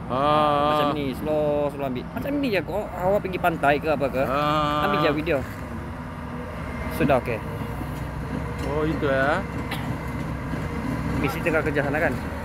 Macam ni, slow ambil. Macam ni je kau. Awak pergi pantai ke apa ke? Ambil je video. Sudah okey. Oh itu ya. Mesti tengah kerja sana kan?